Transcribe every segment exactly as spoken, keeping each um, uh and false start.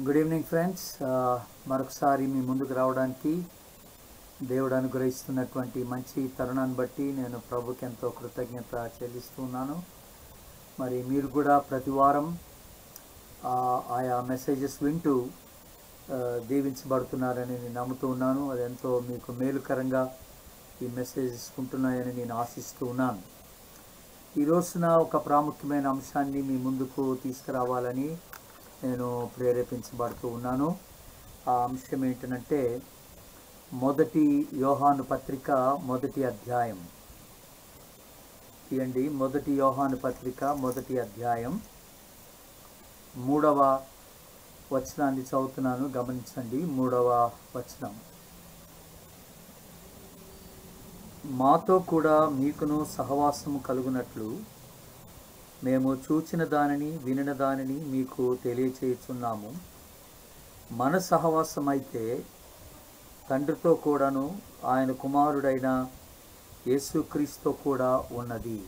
Good evening friends. మరొకసారి మీ ముందుకు రావడానికి దేవుడు అనుగ్రహిస్తున్నటువంటి మంచి తరుణాన్ని బట్టి నేను ప్రభుకి ఎంతో కృతజ్ఞత చెల్లిస్తున్నాను. మరి మీరు కూడా ప్రతి వారం ఆయా మెసేజెస్ వింటూ దీవించబడుతున్నారని నేను నమ్ముతూ ఉన్నాను. అది ఎంతో మీకు మేలుకరంగా ఈ మెసేజెస్ ఉంటున్నాయని నేను ఆశిస్తూ ఉన్నాను. ఈ రోజున ఒక ప్రాముఖ్యమైన అంశాన్ని మీ ముందుకు తీసుకురావాలని నేను ప్రేరేపించబడుతూ ఉన్నాను. ఆ అంశం ఏంటంటే మొదటి యోహాను పత్రిక మొదటి అధ్యాయం. తీయండి, మొదటి యోహాను పత్రిక మొదటి అధ్యాయం మూడవ వచనాన్ని చదువుతున్నాను, గమనించండి. మూడవ వచనం, మాతో కూడా మీకును సహవాసము కలుగునట్లు మేము చూచిన దానిని వినిన దానిని మీకు తెలియచేయుచున్నాము. మన సహవాసం అయితే తండ్రితో కూడాను ఆయన కుమారుడైన యేసుక్రీస్తుతో కూడా ఉన్నది.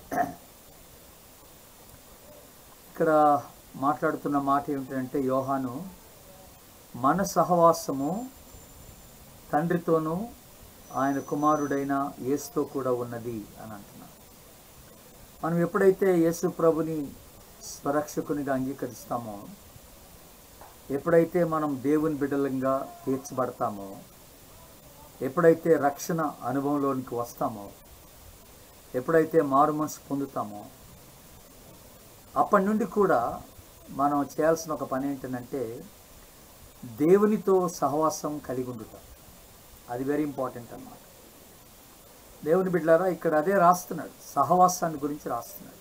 ఇక్కడ మాట్లాడుతున్న మాట ఏమిటంటే యోహాను మన సహవాసము తండ్రితోనూ ఆయన కుమారుడైన యేసుతో కూడా ఉన్నది అని అంటున్నాడు. మనం ఎప్పుడైతే యేసు ప్రభుని స్వరక్షకునిగా అంగీకరిస్తామో, ఎప్పుడైతే మనం దేవుని బిడ్డలంగా తీర్చబడతామో, ఎప్పుడైతే రక్షణ అనుభవంలోనికి వస్తామో, ఎప్పుడైతే మారు మనసు పొందుతామో, అప్పటి నుండి కూడా మనం చేయాల్సిన ఒక పని ఏంటంటే దేవునితో సహవాసం కలిగి ఉండుతాం. అది వెరీ ఇంపార్టెంట్ అన్నమాట. దేవుని బిడ్డలారా, ఇక్కడ అదే రాస్తున్నాడు, సహవాసాన్ని గురించి రాస్తున్నాడు.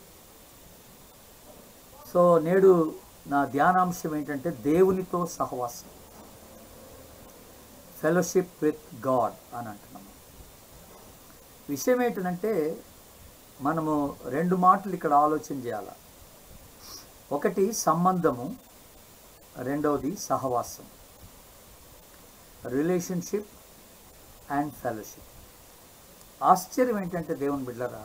సో నేడు నా ధ్యానాంశం ఏంటంటే దేవునితో సహవాసం, ఫెలోషిప్ విత్ గాడ్ అని అంటున్నాము. విషయం ఏంటంటే మనము రెండు మాటలు ఇక్కడ ఆలోచన చేయాలి. ఒకటి సంబంధము, రెండవది సహవాసం. Relationship and fellowship. ఆశ్చర్యం ఏంటంటే దేవుని బిడ్డలారా,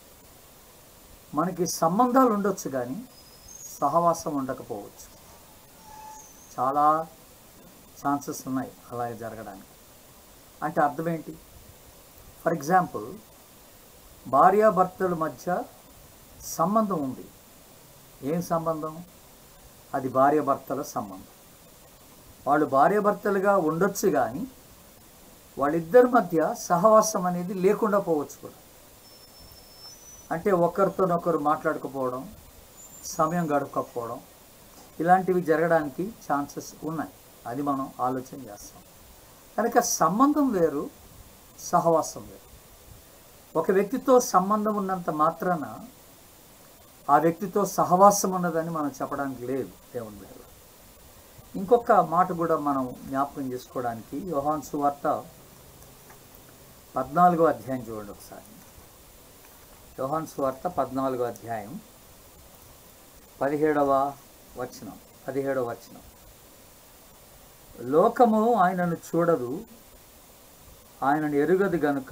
మనకి సంబంధాలు ఉండొచ్చు కానీ సహవాసం ఉండకపోవచ్చు. చాలా ఛాన్సెస్ ఉన్నాయి అలాగే జరగడానికి. అంటే అర్థం ఏంటి? ఫర్ ఎగ్జాంపుల్, భార్యాభర్తల మధ్య సంబంధం ఉంది. ఏం సంబంధం? అది భార్యాభర్తల సంబంధం. వాళ్ళు భార్యాభర్తలుగా ఉండొచ్చు కానీ వాళ్ళిద్దరి మధ్య సహవాసం అనేది లేకుండా పోవచ్చు కూడా. అంటే ఒకరితోనొకరు మాట్లాడకపోవడం, సమయం గడపకపోవడం, ఇలాంటివి జరగడానికి ఛాన్సెస్ ఉన్నాయి. అది మనం ఆలోచన చేస్తాం. కనుక సంబంధం వేరు, సహవాసం వేరు. ఒక వ్యక్తితో సంబంధం ఉన్నంత మాత్రాన ఆ వ్యక్తితో సహవాసం ఉన్నదని మనం చెప్పడానికి లేదు దేవుని బిడ్డలు. ఇంకొక మాట కూడా మనం జ్ఞాపకం చేసుకోవడానికి, యోహాను సువార్త పద్నాలుగో అధ్యాయం చూడండి ఒకసారి. యోహాను సువార్త పద్నాలుగో అధ్యాయం పదిహేడవ వచనం పదిహేడవ వచనం లోకము ఆయనను చూడదు, ఆయనను ఎరుగదు గనుక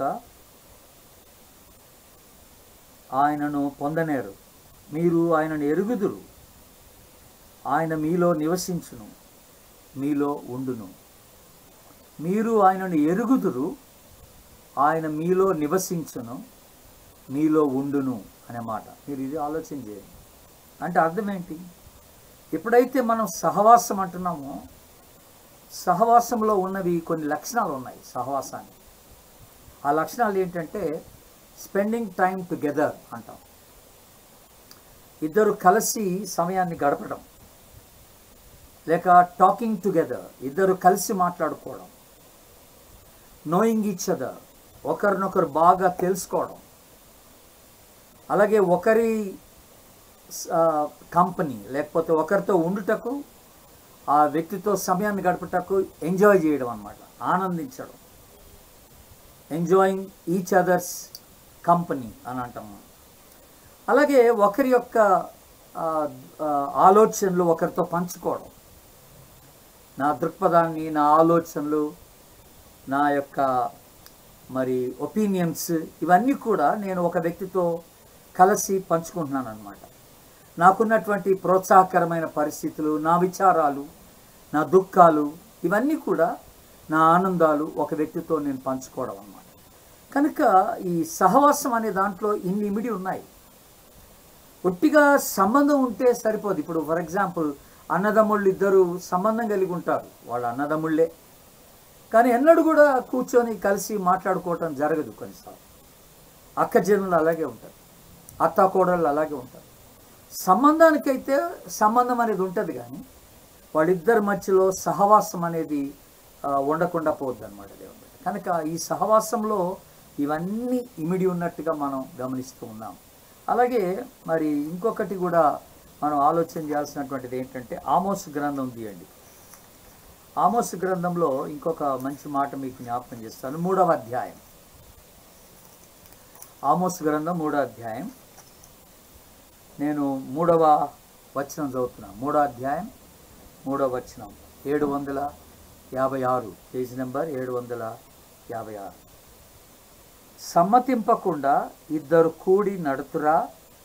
ఆయనను పొందనేరు. మీరు ఆయనను ఎరుగుదురు, ఆయన మీలో నివసించును, మీలో ఉండును. మీరు ఆయనను ఎరుగుదురు, ఆయన మీలో నివసించును, మీలో ఉండును అనే మాట. మీరు ఇది ఆలోచన చేయండి. అంటే అర్థం ఏంటి? ఎప్పుడైతే మనం సహవాసం అంటున్నామో, సహవాసంలో ఉన్నవి కొన్ని లక్షణాలు ఉన్నాయి సహవాసాన్ని. ఆ లక్షణాలు ఏంటంటే స్పెండింగ్ టైం టుగెదర్ అంటాం. ఇద్దరు కలిసి సమయాన్ని గడపడం, లేక టాకింగ్ టుగెదర్, ఇద్దరు కలిసి మాట్లాడుకోవడం, నోయింగ్ ఈచ్ అదర్, ఒకరినొకరు బాగా తెలుసుకోవడం, అలాగే ఒకరి కంపెనీ లేకపోతే ఒకరితో ఉండుటకు, ఆ వ్యక్తితో సమయాన్ని గడపటకు ఎంజాయ్ చేయడం అన్నమాట, ఆనందించడం. ఎంజాయింగ్ ఈచ్ అదర్స్ కంపెనీ అని అంటాము. అలాగే ఒకరి యొక్క ఆలోచనలు ఒకరితో పంచుకోవడం. నా దృక్పథాన్ని, నా ఆలోచనలు, నా యొక్క మరి ఒపీనియన్స్, ఇవన్నీ కూడా నేను ఒక వ్యక్తితో కలిసి పంచుకుంటున్నాను అన్నమాట. నాకున్నటువంటి ప్రోత్సాహకరమైన పరిస్థితులు, నా విచారాలు, నా దుఃఖాలు ఇవన్నీ కూడా నా ఆనందాలు ఒక వ్యక్తితో నేను పంచుకోవడం అన్నమాట. కనుక ఈ సహవాసం అనే దాంట్లో ఇన్ని ఇమిడి ఉన్నాయి. ఒట్టిగా సంబంధం ఉంటే సరిపోదు. ఇప్పుడు ఫర్ ఎగ్జాంపుల్ అన్నదమ్ముళ్ళు ఇద్దరు సంబంధం కలిగి ఉంటారు, వాళ్ళ అన్నదమ్ముళ్ళే, కానీ ఎన్నడూ కూడా కూర్చొని కలిసి మాట్లాడుకోవటం జరగదు. కొన్నిసార్లు అక్క చెల్లెళ్ళు అలాగే ఉంటారు, అత్త కోడళ్ళు అలాగే ఉంటారు. సంబంధానికైతే సంబంధం అనేది ఉంటుంది, కానీ వాళ్ళిద్దరి మధ్యలో సహవాసం అనేది ఉండకుండా పోద్ది అనమాట దేవుడు. కనుక ఈ సహవాసంలో ఇవన్నీ ఇమిడి ఉన్నట్టుగా మనం గమనిస్తూ ఉన్నాం. అలాగే మరి ఇంకొకటి కూడా మనం ఆలోచన చేయాల్సినటువంటిది ఏంటంటే ఆమోస్ గ్రంథం తీయండి. ఆమోస్ గ్రంథంలో ఇంకొక మంచి మాట మీకు జ్ఞాపకం చేస్తాను. మూడవ అధ్యాయం, ఆమోస్ గ్రంథం మూడవ అధ్యాయం, నేను మూడవ వచనం చదువుతున్నాను. మూడో అధ్యాయం మూడవ వచనం, ఏడు వందల యాభై ఆరు పేజ్ నెంబర్ ఏడు వందల యాభై ఆరు. సమ్మతింపకుండా ఇద్దరు కూడి నడుతురా,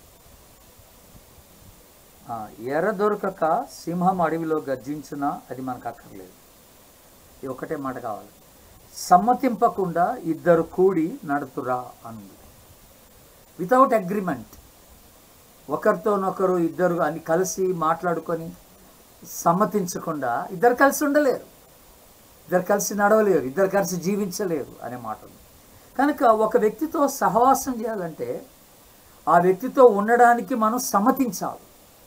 ఎర్ర దొరకక సింహం అడవిలో గర్జించునా, అది మనకు అక్కర్లేదు. ఇది ఒకటే మాట కావాలి. సమ్మతింపకుండా ఇద్దరు కూడి నడుతురా అని, వితౌట్ అగ్రిమెంట్, ఒకరితోనొకరు ఇద్దరు అని కలిసి మాట్లాడుకొని సమ్మతించకుండా ఇద్దరు కలిసి ఉండలేరు, ఇద్దరు కలిసి నడవలేరు, ఇద్దరు కలిసి జీవించలేరు అనే మాట ఉంది. కనుక ఒక వ్యక్తితో సహవాసం చేయాలంటే ఆ వ్యక్తితో ఉండడానికి మనం సమ్మతించాలి,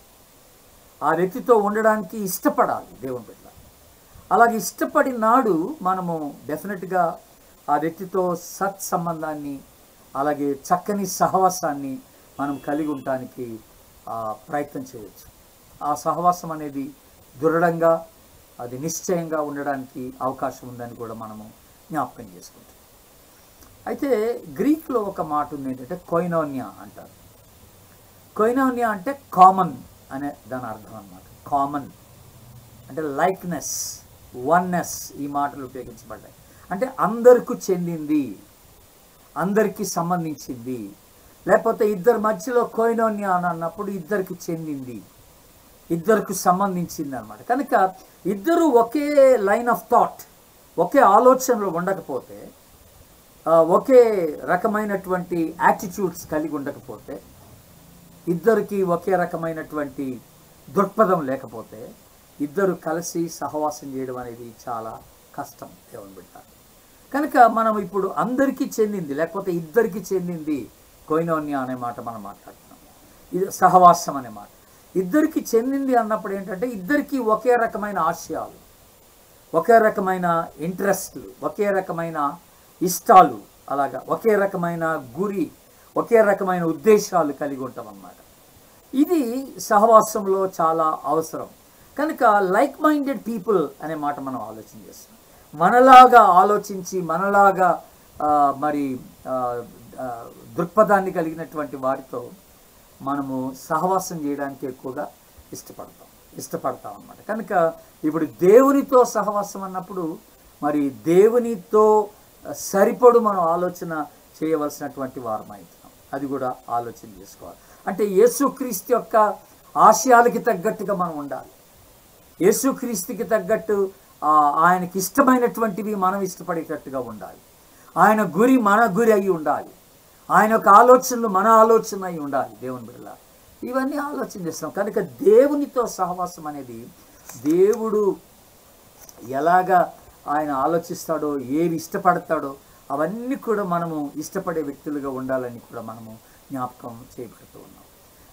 ఆ వ్యక్తితో ఉండడానికి ఇష్టపడాలి దేవుని బిడ్డ. అలాగే ఇష్టపడిన నాడు మనము డెఫినెట్గా ఆ వ్యక్తితో సత్ సంబంధాన్ని అలాగే చక్కని సహవాసాన్ని మనం కలిగి ఉండటానికి ప్రయత్నం చేయవచ్చు. ఆ సహవాసం అనేది దృఢంగా అది నిశ్చయంగా ఉండడానికి అవకాశం ఉందని కూడా మనము జ్ఞాపకం చేసుకుంటాం. అయితే గ్రీక్లో ఒక మాట ఉంది, ఏంటంటే కొయినోనియా అంటారు. కొయినోనియా అంటే కామన్ అనే దాని అర్థం అన్నమాట. కామన్ అంటే లైక్నెస్, వన్నెస్, ఈ మాటలు ఉపయోగించబడ్డాయి. అంటే అందరికీ చెందింది, అందరికీ సంబంధించింది. లేకపోతే ఇద్దరి మధ్యలో కొయినోనియా అని అన్నప్పుడు ఇద్దరికి చెందింది, ఇద్దరికి సంబంధించింది అనమాట. కనుక ఇద్దరు ఒకే లైన్ ఆఫ్ థాట్, ఒకే ఆలోచనలో ఉండకపోతే, ఒకే రకమైనటువంటి యాటిట్యూడ్స్ కలిగి ఉండకపోతే, ఇద్దరికి ఒకే రకమైనటువంటి దృక్పథం లేకపోతే ఇద్దరు కలిసి సహవాసం చేయడం అనేది చాలా కష్టం దేవుని బిడ్డ. కనుక మనం ఇప్పుడు అందరికీ చెందింది లేకపోతే ఇద్దరికి చెందింది కొయినోనియా అనే మాట మనం మాట్లాడుతున్నాం. ఇది సహవాసం అనే మాట. ఇద్దరికి చెందింది అన్నప్పుడు ఏంటంటే ఇద్దరికి ఒకే రకమైన ఆశయాలు, ఒకే రకమైన ఇంట్రెస్ట్లు, ఒకే రకమైన ఇష్టాలు, అలాగా ఒకే రకమైన గురి, ఒకే రకమైన ఉద్దేశాలు కలిగి ఉంటాం అన్నమాట. ఇది సహవాసంలో చాలా అవసరం. కనుక లైక్ మైండెడ్ పీపుల్ అనే మాట మనం ఆలోచన చేస్తాం. మనలాగా ఆలోచించి మనలాగా మరి దృక్పథాన్ని కలిగినటువంటి వారితో మనము సహవాసం చేయడానికి ఎక్కువగా ఇష్టపడతాం ఇష్టపడతాం అన్నమాట. కనుక ఇప్పుడు దేవునితో సహవాసం అన్నప్పుడు మరి దేవునితో సరిపడు మనం ఆలోచన చేయవలసినటువంటి వారమైతున్నాం. అది కూడా ఆలోచన చేసుకోవాలి. అంటే యేసుక్రీస్తు యొక్క ఆశయాలకి తగ్గట్టుగా మనం ఉండాలి. యేసుక్రీస్తుకి తగ్గట్టు ఆయనకి ఇష్టమైనటువంటివి మనం ఇష్టపడేటట్టుగా ఉండాలి. ఆయన గురి మన గురి అయి ఉండాలి. ఆయన యొక్క ఆలోచనలు మన ఆలోచన అయి ఉండాలి దేవుని బిడ్డల. ఇవన్నీ ఆలోచన చేస్తాం. కనుక దేవునితో సహవాసం అనేది దేవుడు ఎలాగా ఆయన ఆలోచిస్తాడో, ఏవి ఇష్టపడతాడో అవన్నీ కూడా మనము ఇష్టపడే వ్యక్తులుగా ఉండాలని కూడా మనము జ్ఞాపకం చేయబడుతూ ఉన్నాం.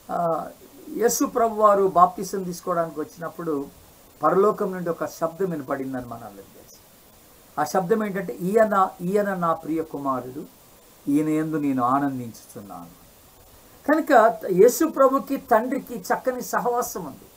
యేసు ప్రభు వారు బాప్తిసం తీసుకోవడానికి వచ్చినప్పుడు పరలోకం నుండి ఒక శబ్దం వినపడిందని మన అందరికీ తెలుసు. ఆ శబ్దం ఏంటంటే ఈయన ఈయన నా ప్రియ కుమారుడు, ఈయన యందు నేను ఆనందించుచున్నాను. కనుక యేసు ప్రభుకి తండ్రికి చక్కని సహవాసం ఉంది.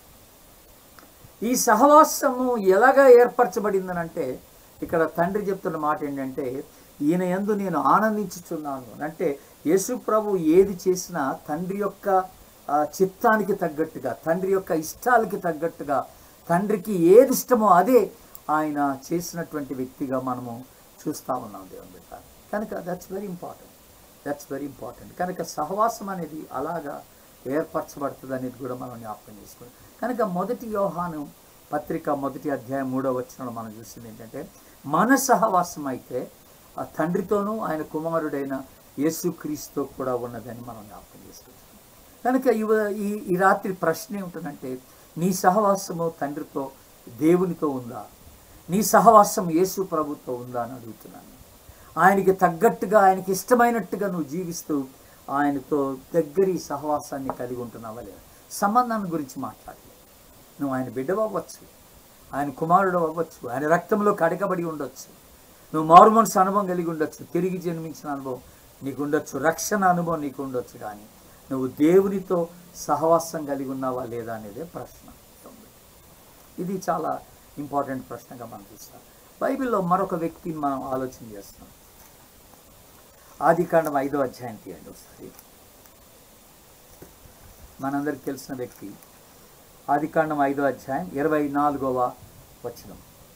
ఈ సహవాసము ఎలాగా ఏర్పరచబడిందని అంటే ఇక్కడ తండ్రి చెప్తున్న మాట ఏంటంటే ఈయన యందు నేను ఆనందించుచున్నాను అంటే యేసు ప్రభు ఏది చేసినా తండ్రి యొక్క చిత్తానికి తగ్గట్టుగా, తండ్రి యొక్క ఇష్టాలకి తగ్గట్టుగా, తండ్రికి ఏది ఇష్టమో అదే ఆయన చేసినటువంటి వ్యక్తిగా మనము చూస్తూ ఉన్నాం దేవుని బిడ్డ. కనుక that's very important that's very important కనుక సహవాసం అనేది అలాగా ఏర్పరచబడుతుంది అనేది కూడా మనం జ్ఞాపకం చేసుకోవాలి. కనుక మొదటి యోహాను పత్రిక మొదటి అధ్యాయం మూడవ వచనంలో మనం చూసింది ఏంటంటే, మన సహవాసం అయితే ఆ తండ్రితోనూ ఆయన కుమారుడైన యేసుక్రీస్తుతో కూడా ఉన్నదని మనం జ్ఞాపకం చేసుకుంటాం. కనుక ఇవ ఈ ఈ రాత్రి ప్రశ్న ఏమిటంటే, నీ సహవాసము తండ్రితో దేవునితో ఉందా? నీ సహవాసం యేసు ప్రభుతో ఉందా అని అడుగుతున్నాను. ఆయనకి తగ్గట్టుగా, ఆయనకి ఇష్టమైనట్టుగా నువ్వు జీవిస్తూ ఆయనతో దగ్గరి సహవాసాన్ని కలిగి ఉంటున్నావా లేదా? సంబంధాన్ని గురించి మాట్లాడలేదు. నువ్వు ఆయన బిడ్డవు అవ్వచ్చు, ఆయన కుమారుడు అవ్వచ్చు, ఆయన రక్తంలో కడగబడి ఉండొచ్చు, నువ్వు మారుమనసు అనుభవం కలిగి ఉండొచ్చు, తిరిగి జన్మించిన అనుభవం నీకు ఉండొచ్చు, రక్షణ అనుభవం నీకు ఉండొచ్చు, కానీ నువ్వు దేవునితో సహవాసం కలిగి ఉన్నావా లేదా అనేదే ప్రశ్న. ఇది చాలా ఇంపార్టెంట్ ప్రశ్నగా మనం చూస్తాం. బైబిల్లో మరొక వ్యక్తిని మనం ఆలోచన చేస్తాం. ఆదికాండం ఐదో అధ్యాయం తీయండి ఒకసారి. మనందరికి తెలిసిన వ్యక్తి. ఆదికాండం ఐదో అధ్యాయం ఇరవై నాలుగవ వచనం.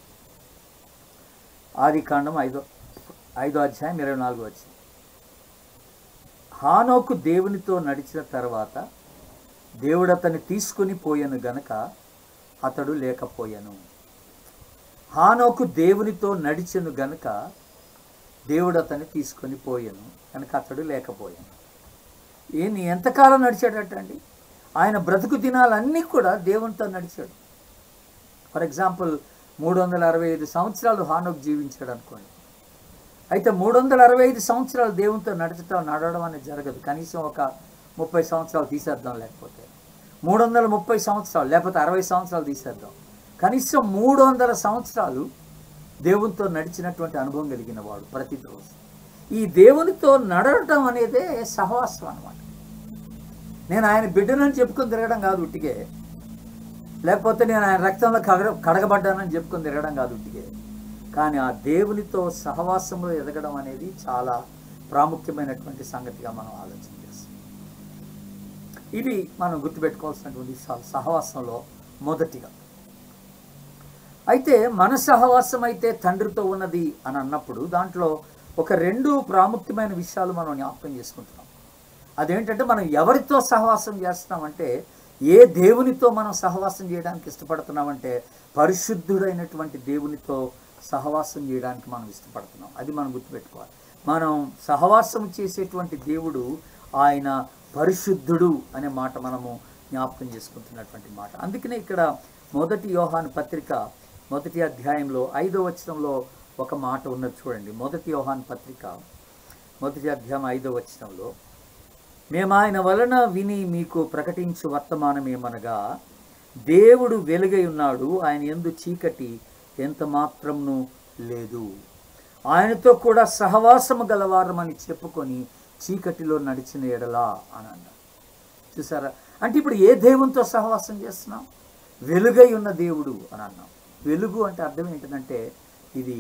ఆదికాండం ఐదో ఐదో అధ్యాయం ఇరవై నాలుగో వచనం. హానోకు దేవునితో నడిచిన తర్వాత దేవుడు అతన్ని తీసుకుని పోయాను గనక అతడు లేకపోయాను. హానోకు దేవునితో నడిచెను గనుక దేవుడు అతన్ని తీసుకొని పోయాను కనుక అతడు లేకపోయాను. ఈయన ఎంతకాలం నడిచాడటండి? ఆయన బ్రతుకు దినాలన్నీ కూడా దేవునితో నడిచాడు. ఫర్ ఎగ్జాంపుల్ మూడు వందల అరవై ఐదు సంవత్సరాలు హానోకు జీవించాడు అనుకోండి. అయితే మూడు వందల అరవై ఐదు సంవత్సరాలు దేవునితో నడచడం నడవడం అనేది జరగదు. కనీసం ఒక ముప్పై సంవత్సరాలు తీసేద్దాం, లేకపోతే మూడు వందల ముప్పై సంవత్సరాలు లేకపోతే అరవై సంవత్సరాలు తీసేద్దాం. కనీసం మూడు వందల సంవత్సరాలు దేవునితో నడిచినటువంటి అనుభవం కలిగిన వాడు ప్రతిరోజు. ఈ దేవునితో నడవటం అనేదే సహవాసం అన్నమాట. నేను ఆయన బిడ్డనని చెప్పుకొని తిరగడం కాదు ఉట్టిగే, లేకపోతే నేను ఆయన రక్తంలో కడగ కడగబడ్డానని చెప్పుకొని తిరగడం కాదు ఉట్టిగే, కానీ ఆ దేవునితో సహవాసంలో ఎదగడం అనేది చాలా ప్రాముఖ్యమైనటువంటి సంగతిగా మనం ఆలోచన చేస్తాం. ఇది మనం గుర్తుపెట్టుకోవాల్సినటువంటి విషయాలు సహవాసంలో మొదటిగా. అయితే మన సహవాసం అయితే తండ్రితో ఉన్నది అని అన్నప్పుడు దాంట్లో ఒక రెండు ప్రాముఖ్యమైన విషయాలు మనం జ్ఞాపకం చేసుకుంటున్నాం. అదేంటంటే, మనం ఎవరితో సహవాసం చేస్తున్నామంటే, ఏ దేవునితో మనం సహవాసం చేయడానికి ఇష్టపడుతున్నామంటే పరిశుద్ధుడైనటువంటి దేవునితో సహవాసం చేయడానికి మనం ఇష్టపడుతున్నాం. అది మనం గుర్తుపెట్టుకోవాలి. మనం సహవాసం చేసేటువంటి దేవుడు ఆయన పరిశుద్ధుడు అనే మాట మనము జ్ఞాపకం చేసుకుంటున్నటువంటి మాట. అందుకనే ఇక్కడ మొదటి యోహాను పత్రిక మొదటి అధ్యాయంలో ఐదో వచనంలో ఒక మాట ఉన్నది చూడండి. మొదటి యోహాను పత్రిక మొదటి అధ్యాయం ఐదో వచనంలో, మేము ఆయన వలన విని మీకు ప్రకటించు వర్తమానం ఏమనగా, దేవుడు వెలుగై ఉన్నాడు, ఆయన యందు చీకటి ఎంత మాత్రమును లేదు, ఆయనతో కూడా సహవాసము గలవారమని చెప్పుకొని చీకటిలో నడిచిన ఎడలా అని అన్నారు. చూసారా? అంటే ఇప్పుడు ఏ దేవునితో సహవాసం చేస్తున్నాం? వెలుగై ఉన్న దేవుడు అని అన్నాం. వెలుగు అంటే అర్థం ఏంటంటే, ఇది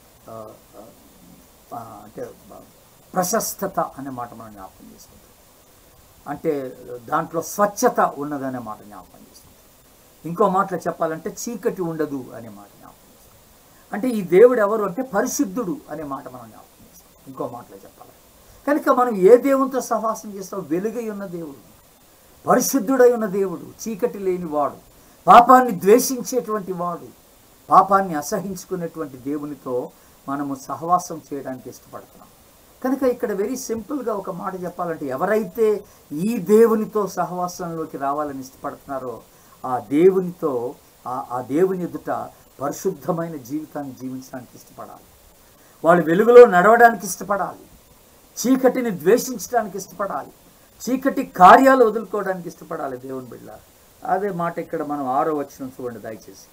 అంటే ప్రశస్తత అనే మాట మనం జ్ఞాపకం చేసుకుంటాం. అంటే దాంట్లో స్వచ్ఛత ఉన్నదనే మాట జ్ఞాపకం చేసుకుంటాం. ఇంకో మాటలో చెప్పాలంటే చీకటి ఉండదు అనే మాట జ్ఞాపకం చేసుకుంటాం. అంటే ఈ దేవుడు ఎవరు అంటే పరిశుద్ధుడు అనే మాట మనం జ్ఞాపకం చేస్తాం. ఇంకో మాటలో చెప్పాలి కనుక మనం ఏ దేవునితో సహవాసం చేస్తాం? వెలుగై ఉన్న దేవుడు, పరిశుద్ధుడై ఉన్న దేవుడు, చీకటి లేని వాడు, పాపాన్ని ద్వేషించేటువంటి వాడు, పాపాన్ని అసహించుకునేటువంటి దేవునితో మనము సహవాసం చేయడానికి ఇష్టపడుతున్నాం. కనుక ఇక్కడ వెరీ సింపుల్గా ఒక మాట చెప్పాలంటే, ఎవరైతే ఈ దేవునితో సహవాసంలోకి రావాలని ఇష్టపడుతున్నారో ఆ దేవునితో ఆ దేవుని ఎదుట పరిశుద్ధమైన జీవితాన్ని జీవించడానికి ఇష్టపడాలి. వాళ్ళు వెలుగులో నడవడానికి ఇష్టపడాలి, చీకటిని ద్వేషించడానికి ఇష్టపడాలి, చీకటి కార్యాలు వదులుకోవడానికి ఇష్టపడాలి దేవుని బిడ్డ. అదే మాట ఇక్కడ మనం ఆరో వచనం చూడండి దయచేసి.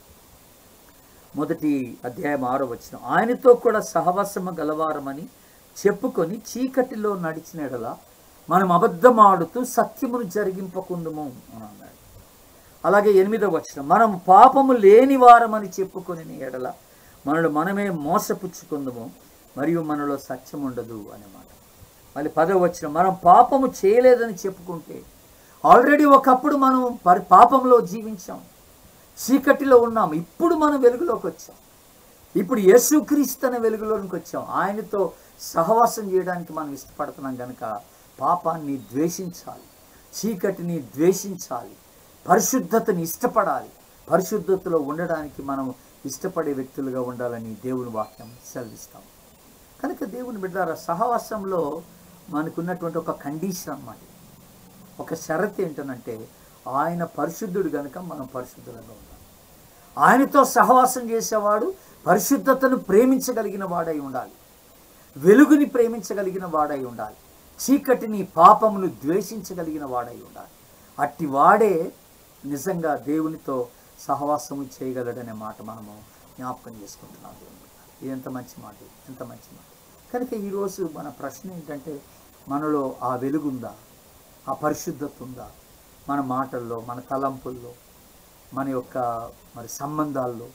మొదటి అధ్యాయం ఆరో వచనం, ఆయనతో కూడా సహవాసము గలవారమని చెప్పుకొని చీకటిలో నడిచిన ఎడల మనం అబద్ధమాడుతూ సత్యమును జరిగింపకుందుము అని అన్నాడు. అలాగే ఎనిమిదో వచనం, మనం పాపము లేని వారమని చెప్పుకొని ఎడల మనలో మనమే మోసపుచ్చుకుందుము మరియు మనలో సత్యం ఉండదు అనే మాట. మళ్ళీ పదో వచనం, మనం పాపము చేయలేదని చెప్పుకుంటే ఆల్రెడీ ఒకప్పుడు మనం పరి పాపంలో జీవించాం, చీకటిలో ఉన్నాం, ఇప్పుడు మనం వెలుగులోకి వచ్చాం. ఇప్పుడు యేసుక్రీస్తు అనే వెలుగులోనికి వచ్చాం. ఆయనతో సహవాసం చేయడానికి మనం ఇష్టపడుతున్నాం కనుక పాపాన్ని ద్వేషించాలి, చీకటిని ద్వేషించాలి, పరిశుద్ధతని ఇష్టపడాలి, పరిశుద్ధతలో ఉండడానికి మనం ఇష్టపడే వ్యక్తులుగా ఉండాలని దేవుని వాక్యం సెలవిస్తాం. కనుక దేవుని బిడ్డలారా, సహవాసంలో మనకున్నటువంటి ఒక కండిషన్ అన్నమాట, ఒక షరతు ఏంటనంటే ఆయన పరిశుద్ధుడు కనుక మనం పరిశుద్ధులుగా ఉండాలి. ఆయనతో సహవాసం చేసేవాడు పరిశుద్ధతను ప్రేమించగలిగిన వాడై ఉండాలి, వెలుగుని ప్రేమించగలిగిన వాడై ఉండాలి, చీకటిని పాపమును ద్వేషించగలిగిన వాడై ఉండాలి. అట్టి వాడే నిజంగా దేవునితో సహవాసము చేయగలడనే మాట మనము జ్ఞాపకం చేసుకుంటున్నాం. ఇది ఎంత మంచి మాట, ఎంత మంచి మాట. కనుక ఈరోజు మన ప్రశ్న ఏంటంటే, మనలో ఆ వెలుగుందా, ఆ పరిశుద్ధత ఉందా? మన మాటల్లో, మన తలంపుల్లో, మన యొక్క మరి సంబంధాల్లో,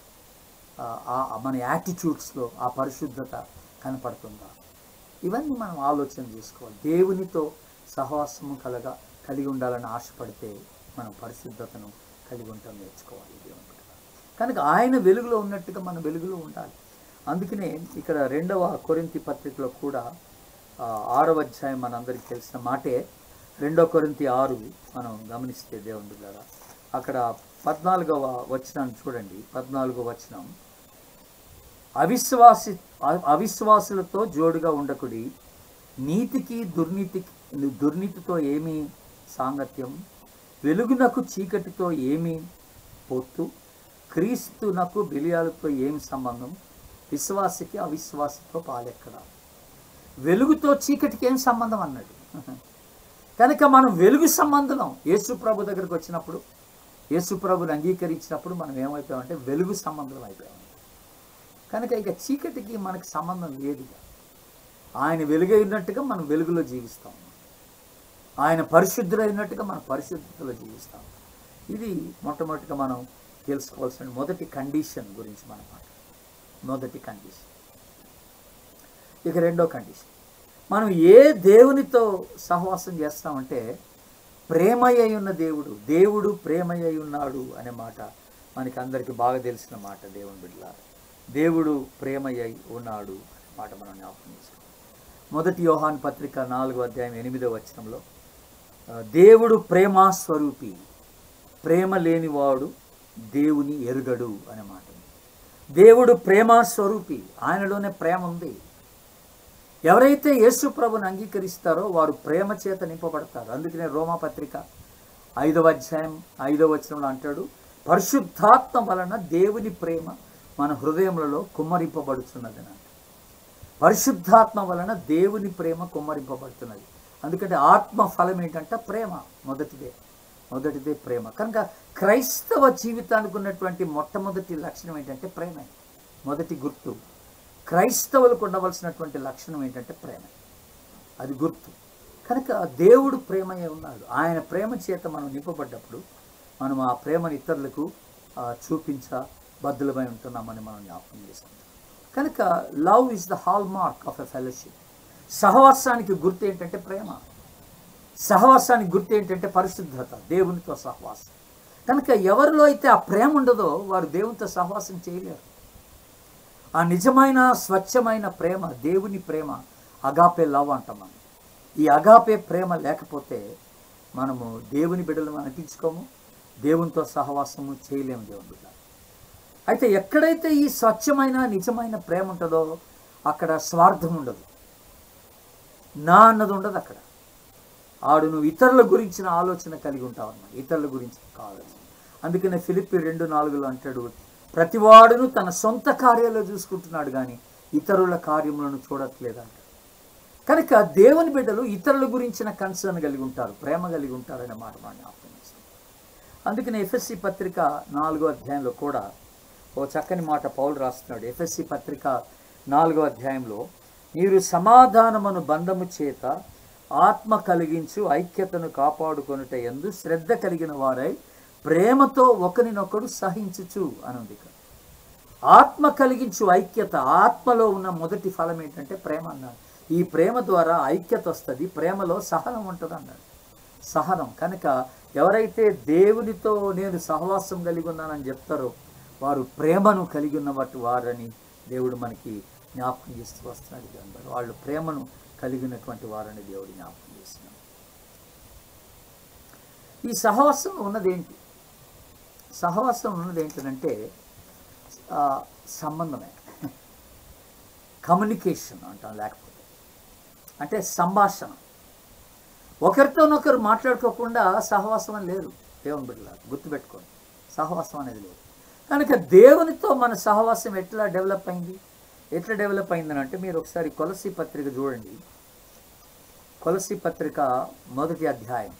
మన యాటిట్యూడ్స్లో ఆ పరిశుద్ధత కనపడుతుందా? ఇవన్నీ మనం ఆలోచన చేసుకోవాలి. దేవునితో సహవాసము కలగా కలిగి ఉండాలని ఆశపడితే మనం పరిశుద్ధతను కలిగి ఉంటాం, నేర్చుకోవాలి దేవుని. కనుక ఆయన వెలుగులో ఉన్నట్టుగా మనం వెలుగులో ఉండాలి. అందుకనే ఇక్కడ రెండవ కొరింథీ పత్రికలో కూడా ఆరవ అధ్యాయం మనందరికీ తెలిసిన మాటే, రెండవ కొరింథీ ఆరు మనం గమనిస్తే దేవుని బిడ్డలారా, అక్కడ పద్నాలుగవ వచనాన్ని చూడండి. పద్నాలుగవ వచనం, అవిశ్వాసి అవిశ్వాసులతో జోడుగా ఉండకుడి, నీతికి దుర్నీతికి దుర్నీతితో ఏమీ సాంగత్యం, వెలుగునకు చీకటితో ఏమీ పొత్తు, క్రీస్తునకు బెలియాలతో ఏమి సంబంధం, విశ్వాసికి అవిశ్వాసితో పాలెక్కడ. వెలుగుతో చీకటికి ఏం సంబంధం అన్నాడు. కనుక మనం వెలుగు సంబంధం. యేసు ప్రభు దగ్గరికి వచ్చినప్పుడు, యేసు ప్రభుని అంగీకరించినప్పుడు మనం ఏమైపోయామంటే వెలుగు సంబంధం అయిపోయాం. కనుక ఇక చీకటికి మనకు సంబంధం లేదు. ఆయన వెలుగైనట్టుగా మనం వెలుగులో జీవిస్తాం, ఆయన పరిశుద్ధులైనట్టుగా మనం పరిశుద్ధతలో జీవిస్తాం. ఇది మొట్టమొదటిగా మనం తెలుసుకోవాల్సిన మొదటి కండిషన్ గురించి మనం మాట. మొదటి కండిషన్. ఇక రెండో కండిషన్, మనం ఏ దేవునితో సహవాసం చేస్తామంటే ప్రేమయ్య ఉన్న దేవుడు, దేవుడు ప్రేమయ్య ఉన్నాడు అనే మాట మనకి అందరికీ బాగా తెలిసిన మాట. దేవుని బిడ్డలారా, దేవుడు ప్రేమయ్య ఉన్నాడు అనే మాట మనం జ్ఞాపకం చేసుకోవాలి. మొదటి యోహాను పత్రిక నాలుగో అధ్యాయం ఎనిమిదో వచనంలో, దేవుడు ప్రేమా స్వరూపి, ప్రేమ లేనివాడు దేవుని ఎరుగడు అనే మాట. దేవుడు ప్రేమా స్వరూపి, ఆయనలోనే ప్రేమ ఉంది. ఎవరైతే యేసు ప్రభుని అంగీకరిస్తారో వారు ప్రేమ చేత నింపబడతారు. అందుకనే రోమా పత్రిక ఐదవ అధ్యాయం ఐదవ వచనంలో అంటాడు, పరిశుద్ధాత్మ వలన దేవుని ప్రేమ మన హృదయములలో కుమ్మరింపబడుతున్నది అని. పరిశుద్ధాత్మ వలన దేవుని ప్రేమ కుమ్మరింపబడుతున్నది. అందుకంటే ఆత్మ ఫలం ఏంటంటే ప్రేమ. మొదటిదే మొదటిదే ప్రేమ. కనుక క్రైస్తవ జీవితానికి ఉన్నటువంటి మొట్టమొదటి లక్షణం ఏంటంటే ప్రేమ. మొదటి గుర్తు క్రైస్తవులకు ఉండవలసినటువంటి లక్షణం ఏంటంటే ప్రేమ. అది గుర్తు. కనుక దేవుడు ప్రేమయే ఉన్నాడు. ఆయన ప్రేమ చేత మనం నింపబడ్డప్పుడు మనం ఆ ప్రేమను ఇతరులకు చూపించ బద్దులమై ఉంటున్నామని మనం జ్ఞాపకం చేసుకుంటాం. కనుక love is the hallmark of a fellowship. సహవాసానికి గుర్తు ఏంటంటే ప్రేమ. సహవాసానికి గుర్తు ఏంటంటే పరిశుద్ధత, దేవునితో సహవాసం. కనుక ఎవరిలో అయితే ఆ ప్రేమ ఉండదో వారు దేవునితో సహవాసం చేయలేరు. ఆ నిజమైన స్వచ్ఛమైన ప్రేమ, దేవుని ప్రేమ, అగాపే లవ్ అంటాం మనం. ఈ అగాపే ప్రేమ లేకపోతే మనము దేవుని బిడ్డలను అనిపించుకోము, దేవునితో సహవాసము చేయలేము దేవుని బిడ్డ. అయితే ఎక్కడైతే ఈ స్వచ్ఛమైన నిజమైన ప్రేమ ఉంటుందో అక్కడ స్వార్థం ఉండదు, నా అన్నది ఉండదు. అక్కడ ఆడు నువ్వు ఇతరుల గురించిన ఆలోచన కలిగి ఉంటావు అన్నమాట, ఇతరుల గురించి ఆలోచన. అందుకనే ఫిలిప్పీ రెండు నాలుగులో అంటాడు, ప్రతివాడును తన సొంత కార్యాల్లో చూసుకుంటున్నాడు కానీ ఇతరుల కార్యములను చూడట్లేదంట. కనుక దేవుని బిడ్డలు ఇతరుల గురించిన కన్సర్న్ కలిగి ఉంటారు, ప్రేమ కలిగి ఉంటారు అనే మాట మనం జ్ఞాపకం చేస్తాం. అందుకనే ఎఫ్ఎస్సి పత్రిక నాలుగో అధ్యాయంలో కూడా ఓ చక్కని మాట పౌలు రాస్తున్నాడు. ఎఫ్ఎస్సి పత్రిక నాలుగో అధ్యాయంలో, మీరు సమాధానమును బంధము చేత ఆత్మ కలిగించు ఐక్యతను కాపాడుకొనుట యందు శ్రద్ధ కలిగిన వారై ప్రేమతో ఒకరినొకడు సహించుచు అని ఉంది. ఆత్మ కలిగించు ఐక్యత, ఆత్మలో ఉన్న మొదటి ఫలం ఏంటంటే ప్రేమ అన్నాడు. ఈ ప్రేమ ద్వారా ఐక్యత వస్తుంది, ప్రేమలో సహనం ఉంటుంది అన్నాడు. సహనం. కనుక ఎవరైతే దేవునితో నేను సహవాసం కలిగి ఉన్నానని చెప్తారో వారు ప్రేమను కలిగి ఉన్నవాటి వారని దేవుడు మనకి జ్ఞాపకం చేస్తూ వస్తున్నాడు. వాళ్ళు ప్రేమను కలిగినటువంటి వారని దేవుడు జ్ఞాపకం చేస్తున్నాడు. ఈ సహవాసం ఉన్నదేంటి? సహవాసం ఉన్నది ఏంటంటే సంబంధమే, కమ్యూనికేషన్ అంటాం, లేకపోతే అంటే సంభాషణ. ఒకరితోనొకరు మాట్లాడుకోకుండా సహవాసం అని లేదు. దేవుని బిడ్డలారా గుర్తుపెట్టుకోండి, సహవాసం అనేది లేదు. కనుక దేవునితో మన సహవాసం ఎట్లా డెవలప్ అయింది? ఎట్లా డెవలప్ అయిందని అంటే మీరు ఒకసారి కొలస్సీ పత్రిక చూడండి. కొలస్సీ పత్రిక మొదటి అధ్యాయం,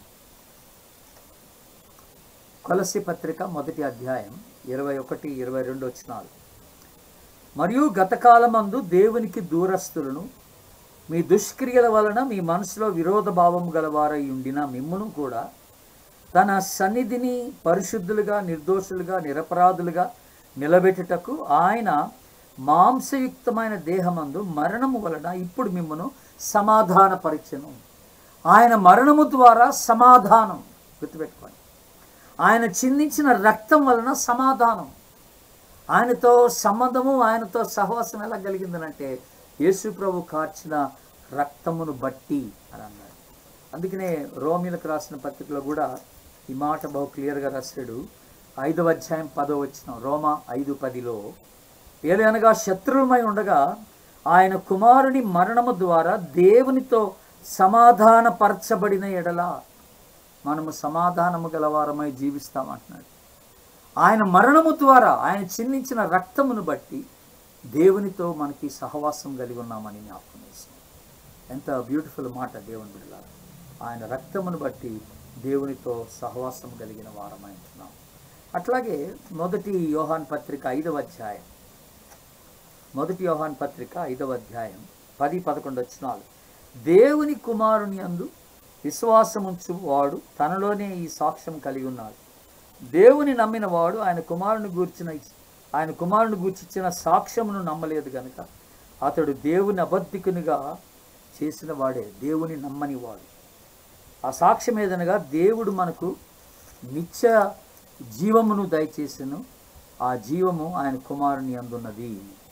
కొలస్సీ పత్రిక మొదటి అధ్యాయం ఇరవై ఒకటి ఇరవై రెండు వచనాలు. మరియు గతకాలమందు దేవునికి దూరస్తులను మీ దుష్క్రియల వలన మీ మనసులో విరోధ భావం గలవారై ఉండిన మిమ్మును కూడా తన సన్నిధిని పరిశుద్ధులుగా, నిర్దోషులుగా, నిరపరాధులుగా నిలబెట్టుటకు ఆయన మాంసయుక్తమైన దేహమందు మరణము వలన ఇప్పుడు మిమ్మును సమాధానపరిచెను. ఆయన మరణము ద్వారా సమాధానం, గుర్తుపెట్టుకోండి, ఆయన చిందించిన రక్తం వలన సమాధానం. ఆయనతో సంబంధము, ఆయనతో సహవాసం ఎలా కలిగిందనంటే యేసు ప్రభు కార్చిన రక్తమును బట్టి అని అన్నాడు. అందుకనే రోమీలకు రాసిన పత్రికలో కూడా ఈ మాట బహు క్లియర్గా రాశాడు. ఐదవ అధ్యాయం పదో వచనం, రోమా ఐదు పదిలో, ఏలనగా శత్రువులమై ఉండగా ఆయన కుమారుని మరణము ద్వారా దేవునితో సమాధానపరచబడిన ఎడల మనము సమాధానము గలవారమై జీవిస్తామంటున్నాడు. ఆయన మరణము ద్వారా, ఆయన చిందించిన రక్తమును బట్టి దేవునితో మనకి సహవాసం కలిగి ఉన్నామని జ్ఞాపకం చేస్తాం. ఎంత బ్యూటిఫుల్ మాట దేవుని బిడ్డలారా. ఆయన రక్తమును బట్టి దేవునితో సహవాసం కలిగిన వారమై ఉంటున్నాం. అట్లాగే మొదటి యోహాన్ పత్రిక ఐదవ అధ్యాయం, మొదటి యోహాన్ పత్రిక ఐదవ అధ్యాయం పది పదకొండు వచనాలు. దేవుని కుమారుని యందు విశ్వాసముంచు వాడు తనలోనే ఈ సాక్ష్యం కలిగి ఉన్నాడు. దేవుని నమ్మిన వాడు ఆయన కుమారుని గూర్చిన ఆయన కుమారుని గూర్చిచ్చిన సాక్ష్యమును నమ్మలేదు గనుక అతడు దేవుని అబద్ధికునిగా చేసిన వాడే, దేవుని నమ్మని వాడు. ఆ సాక్ష్యం ఏదనగా దేవుడు మనకు నిత్య జీవమును దయచేసెను, ఆ జీవము ఆయన కుమారుని అందున్నది.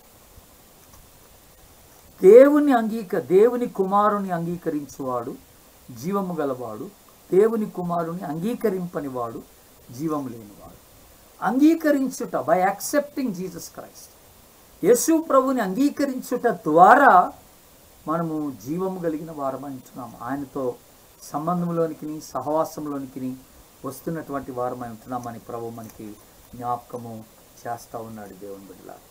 దేవుని అంగీక దేవుని కుమారుని అంగీకరించువాడు జీవము గలవాడు, దేవుని కుమారుని అంగీకరింపనివాడు జీవము లేనివాడు. అంగీకరించుట, బై యాక్సెప్టింగ్ జీసస్ క్రైస్ట్, యేసు ప్రభుని అంగీకరించుట ద్వారా మనము జీవము కలిగిన వారమై ఉంటున్నాము. ఆయనతో సంబంధంలోనికి, సహవాసంలోనికి వస్తున్నటువంటి వారమై ఉంటున్నామని ప్రభు మనకి జ్ఞాపకము చేస్తూ ఉన్నాడు. దేవుని బిడ్డలారా,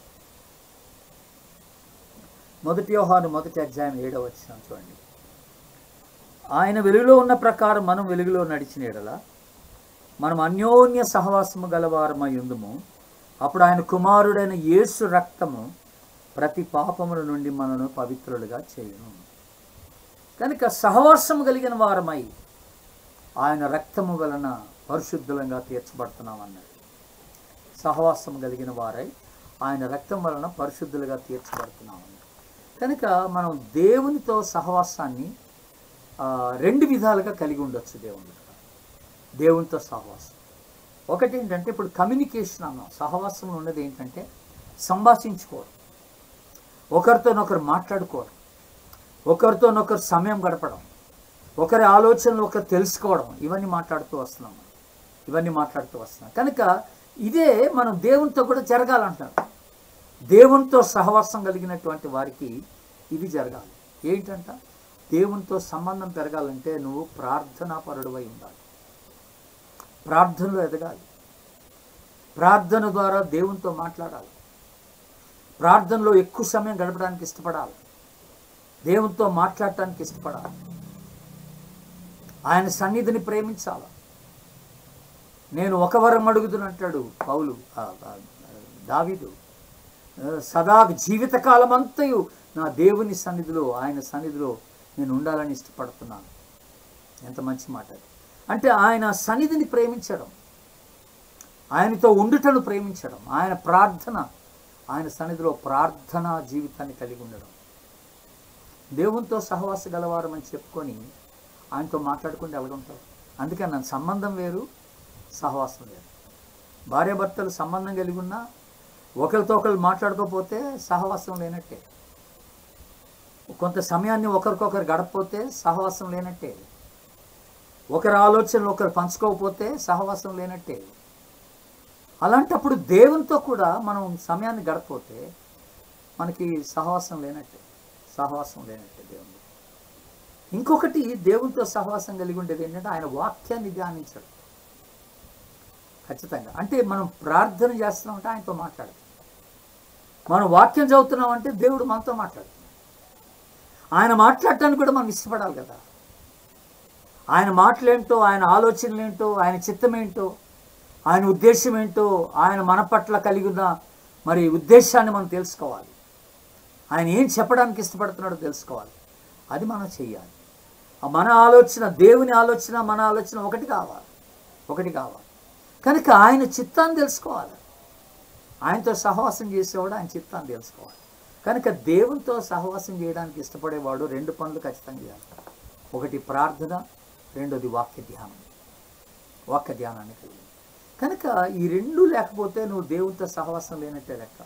మొదటి యోహాను మొదటి అధ్యాయం ఏడవ వచనం చూడండి. ఆయన వెలుగులో ఉన్న ప్రకారం మనం వెలుగులో నడిచిన ఎడల మనం అన్యోన్య సహవాసము గలవారమై ఉందుము. అప్పుడు ఆయన కుమారుడైన యేసు రక్తము ప్రతి పాపముల నుండి మనను పవిత్రులుగా చేయును. కనుక సహవాసము కలిగిన వారమై ఆయన రక్తము వలన పరిశుద్ధులంగా తీర్చబడుతున్నామన్నాడు. సహవాసము కలిగిన వారై ఆయన రక్తం వలన పరిశుద్ధులుగా తీర్చబడుతున్నామన్నాడు. కనుక మనం దేవునితో సహవాసాన్ని రెండు విధాలుగా కలిగి ఉండొచ్చు. దేవుని దేవునితో సహవాసం ఒకటి ఏంటంటే, ఇప్పుడు కమ్యూనికేషన్ అన్నాం. సహవాసంలో ఉన్నది ఏంటంటే సంభాషించుకోవడం, ఒకరితోనొకరు మాట్లాడుకోవడం, ఒకరితోనొకరు సమయం గడపడం, ఒకరి ఆలోచనలు ఒకరు తెలుసుకోవడం, ఇవన్నీ మాట్లాడుతూ వస్తున్నాం ఇవన్నీ మాట్లాడుతూ వస్తున్నాం కనుక ఇదే మనం దేవునితో కూడా జరగాలంటారు. దేవునితో సహవాసం కలిగినటువంటి వారికి ఇది జరగాలి. ఏంటంట, దేవునితో సంబంధం పెరగాలంటే నువ్వు ప్రార్థనాపరుడువై ఉండాలి, ప్రార్థనలో ఎదగాలి, ప్రార్థన ద్వారా దేవునితో మాట్లాడాలి, ప్రార్థనలో ఎక్కువ సమయం గడపడానికి ఇష్టపడాలి, దేవునితో మాట్లాడటానికి ఇష్టపడాలి, ఆయన సన్నిధిని ప్రేమించాలి. నేను ఒక వరం అడుగుతున్నట్టాడు పౌలు, దావీదు, సదా జీవితకాలం అంతయు నా దేవుని సన్నిధిలో, ఆయన సన్నిధిలో నేను ఉండాలని ఇష్టపడుతున్నాను. ఎంత మంచి మాట అది. అంటే ఆయన సన్నిధిని ప్రేమించడం, ఆయనతో ఉండుటను ప్రేమించడం, ఆయన ప్రార్థన, ఆయన సన్నిధిలో ప్రార్థనా జీవితాన్ని కలిగి ఉండడం. దేవునితో సహవాస గలవారం అని చెప్పుకొని ఆయనతో మాట్లాడుకుంటే ఎలాగుంటారు. అందుకని నా సంబంధం వేరు, సహవాసం వేరు. భార్యాభర్తలు సంబంధం కలిగి ఉన్నా ఒకరితో ఒకరు మాట్లాడుకోకపోతే సహవాసం లేనట్టే. కొంత సమయాన్ని ఒకరికొకరు గడపపోతే సహవాసం లేనట్టే. ఒకరి ఆలోచనలు ఒకరు పంచుకోకపోతే సహవాసం లేనట్టే. అలాంటప్పుడు దేవునితో కూడా మనం సమయాన్ని గడపపోతే మనకి సహవాసం లేనట్టే, సహవాసం లేనట్టే దేవుని. ఇంకొకటి, దేవునితో సహవాసం కలిగి ఉండేది ఏంటంటే ఆయన వాక్యాన్ని ధ్యానించడం. ఖచ్చితంగా. అంటే మనం ప్రార్థన చేస్తున్నామంటే ఆయనతో మాట్లాడతాం, మనం వాక్యం చదువుతున్నామంటే దేవుడు మనతో మాట్లాడుతున్నాం. ఆయన మాట్లాడటానికి కూడా మనం ఇష్టపడాలి కదా. ఆయన మాటలేంటో, ఆయన ఆలోచనలేంటో, ఆయన చిత్తం ఏంటో, ఆయన ఉద్దేశం ఏంటో, ఆయన మన పట్ల కలిగి ఉన్న మరి ఉద్దేశాన్ని మనం తెలుసుకోవాలి. ఆయన ఏం చెప్పడానికి ఇష్టపడుతున్నాడో తెలుసుకోవాలి. అది మనం చెయ్యాలి. మన ఆలోచన, దేవుని ఆలోచన, మన ఆలోచన ఒకటి కావాలి, ఒకటి కావాలి. కనుక ఆయన చిత్తాన్ని తెలుసుకోవాలి. ఆయనతో సహవాసం చేసేవాడు ఆయన చిత్తాన్ని తెలుసుకోవాలి. కనుక దేవునితో సహవాసం చేయడానికి ఇష్టపడేవాడు రెండు పనులు ఖచ్చితంగా చేయాలి. ఒకటి ప్రార్థన, రెండోది వాక్య ధ్యానం, వాక్య ధ్యానాన్ని కలిగి. కనుక ఈ రెండు లేకపోతే నువ్వు దేవునితో సహవాసం లేనట్టే లెక్క.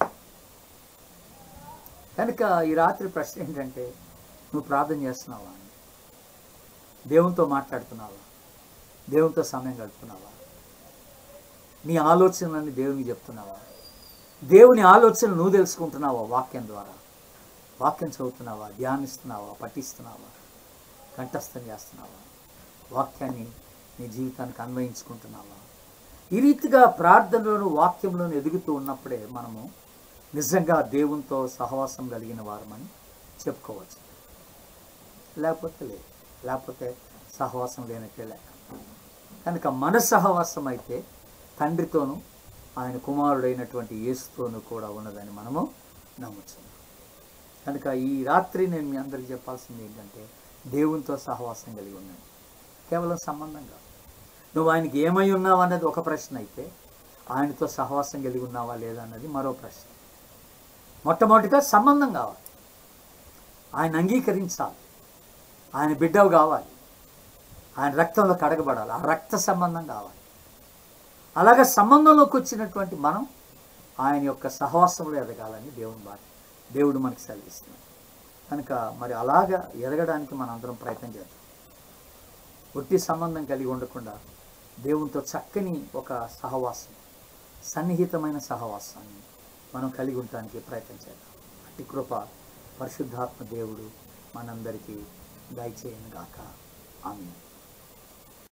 కనుక ఈ రాత్రి ప్రశ్న ఏంటంటే, నువ్వు ప్రార్థన చేస్తున్నావా, దేవునితో మాట్లాడుతున్నావా, దేవునితో సమయం గడుపుతున్నావా, నీ ఆలోచనలన్నీ దేవునికి చెప్తున్నావా, దేవుని ఆలోచనలు నువ్వు తెలుసుకుంటున్నావా వాక్యం ద్వారా, వాక్యం చదువుతున్నావా, ధ్యానిస్తున్నావా, పఠిస్తున్నావా, కంఠస్థం చేస్తున్నావా, వాక్యాన్ని నీ జీవితానికి అన్వయించుకుంటున్నావా. ఈ రీతిగా ప్రార్థనలోను వాక్యంలోను ఎదుగుతూ ఉన్నప్పుడే మనము నిజంగా దేవునితో సహవాసం కలిగిన వారమని చెప్పుకోవచ్చు. లేకపోతే లేదు, లేకపోతే సహవాసం లేనట్లే లెక్క. కనుక మన సహవాసం అయితే తండ్రితోనూ ఆయన కుమారుడైనటువంటి యేసుతోనూ కూడా ఉన్నదని మనము నమ్ముతున్నాం. కనుక ఈ రాత్రి నేను మీ అందరికీ చెప్పాల్సింది ఏంటంటే, దేవునితో సహవాసం కలిగి ఉన్నాను. కేవలం సంబంధంగా నువ్వు ఆయనకి ఏమై ఉన్నావు అన్నది ఒక ప్రశ్న అయితే, ఆయనతో సహవాసం కలిగి ఉన్నావా లేదా అన్నది మరో ప్రశ్న. మొట్టమొదటిగా సంబంధం కావాలి, ఆయన అంగీకరించాలి, ఆయన బిడ్డవు కావాలి, ఆయన రక్తంలో కడగబడాలి, ఆ రక్త సంబంధం కావాలి. అలాగే సంబంధంలోకి వచ్చినటువంటి మనం ఆయన యొక్క సహవాసంలో ఎదగాలని దేవుని బాట దేవుడు మనకి సెలవిస్తున్నాడు. కనుక మరి అలాగా ఎదగడానికి మనం అందరం ప్రయత్నం చేద్దాం. ఒట్టి సంబంధం కలిగి ఉండకుండా దేవునితో చక్కని ఒక సహవాసం, సన్నిహితమైన సహవాసాన్ని మనం కలిగి ఉండటానికి ప్రయత్నం చేద్దాం. అట్టి కృప పరిశుద్ధాత్మ దేవుడు మనందరికీ దయచేయను గాక. ఆమేన్.